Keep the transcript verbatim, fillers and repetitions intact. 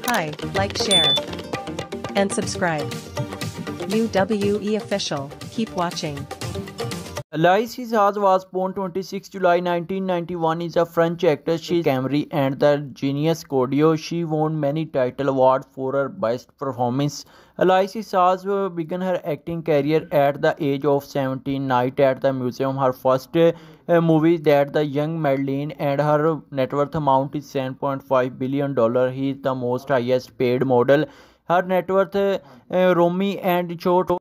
Hi, like, share, and subscribe. U W E Official. Keep watching. Isaaz was born twenty-sixth of July nineteen ninety-one, is a French actress. She is Camry and the Genius Cordio. She won many title awards for her best performance. Isaaz began her acting career at the age of seventeen. Night at the Museum, her first uh, movie that the young Madeline, and her net worth amount is seven point five billion dollars. He is the most highest paid model. Her net worth uh, uh, Romy and Short